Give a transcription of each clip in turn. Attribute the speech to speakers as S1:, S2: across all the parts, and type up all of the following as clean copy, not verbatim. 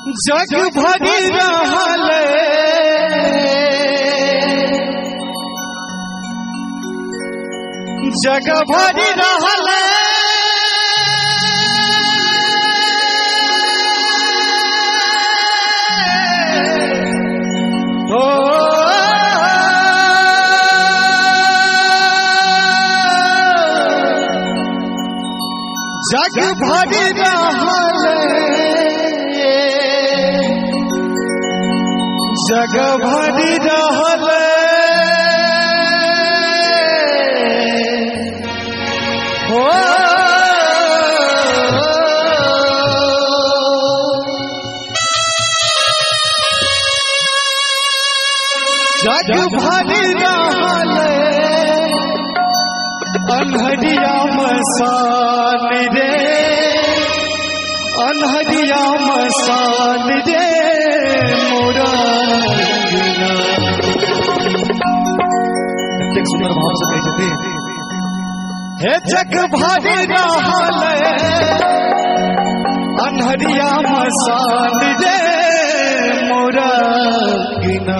S1: जग भरी रहल जग भरी रहल हो जग भरी रहल जग भरी रहल हो जग भरी रहल अन्हरिया मसान रे अन्हरिया मसान रे मोरा सुंदर भाव से कही जाती हे जग भरी रहल अन्हरिया मसान रे मोरा गिना।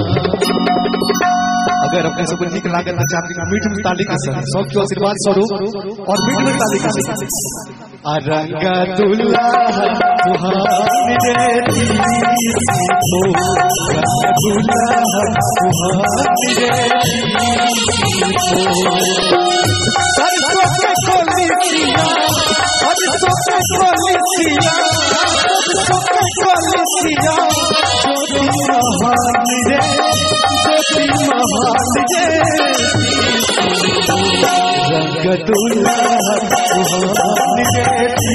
S1: अगर अपने सब ठीक लागत ना चाहते हैं मीठ मीठ ताली के साथ सबको आशीर्वाद स्वरूप और मीठ मीठ ताली के साथ अरंगा दुल्हा सुहान रे हो रंगा दुल्हा सुहान रे हो सरसों के कोलिसिया सरसों के कोलिसिया सरसों के कोलिसिया ज्योति महान रे ज्योति महान रे रंग दुल्हा सुहान रे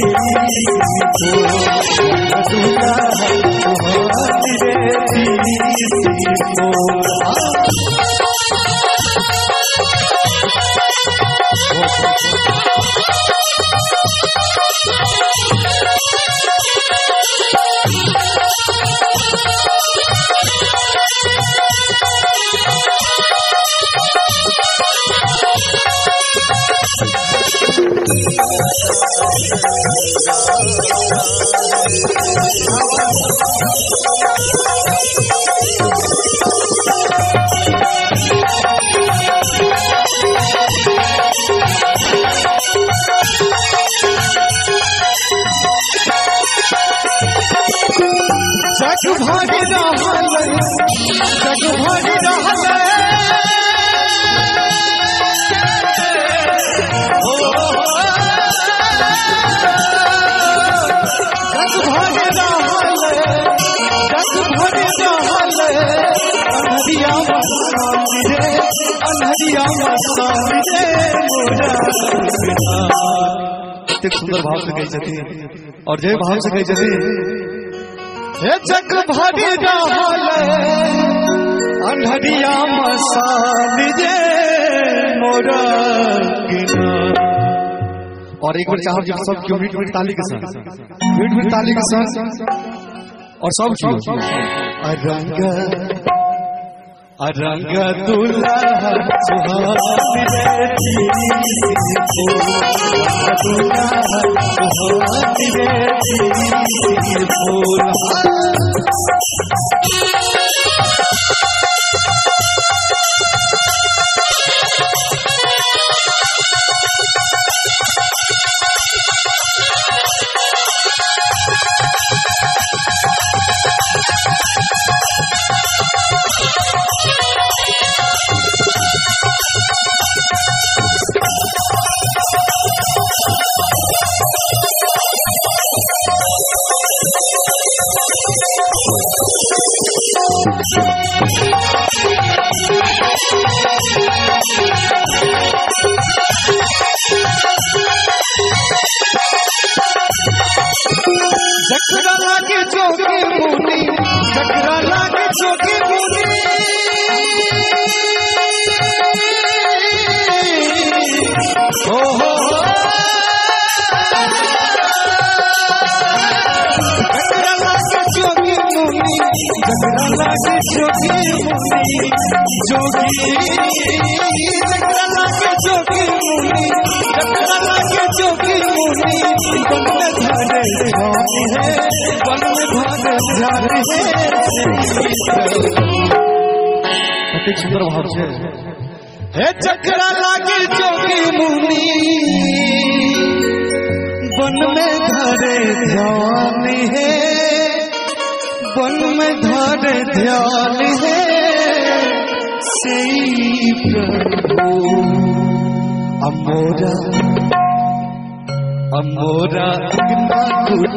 S1: जग भरी रहल जग भरी रहल जग भरी रहल जग भरी रहल अन्हरिया मसान रे अन्हरिया मसान रे मोरा। एक सुंदर भाव से कही जाती है और जय भाव से कही जाती है हे जग भरी रहल अन्हरिया मसान रे मोरा गिना। और एक बार चाहो जब सब क्यों मीठ मीठ ताली के साथ मीठ मीठ ताली के साथ और सब क्यों अरंगा दुल्हा सुहान रे दुल्हा सुहान रे फूल जकरा लागे जोगी मुनि जकरा लागे जोगी मुनि हो जकरा लागे जोगी मुनि जकरा लागे जोगी मुनि जोगी जकरा लागे जोगी मुनि जकरा लागे जोगी मुनि बन धरे स्वामी है बन धरे ध्यान है अति सुंदर भाव से हे चक्रा लागे जोगी मुनि वन में धरे ध्यान है वन में धरे ध्यान है सही प्रभु अमोरा अमोरा इतना कुछ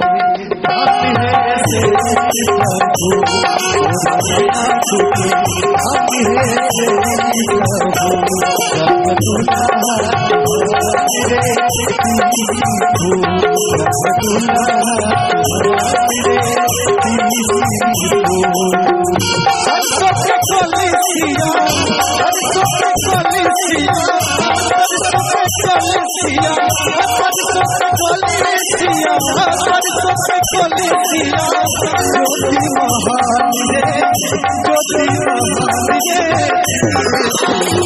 S1: ज्योति महान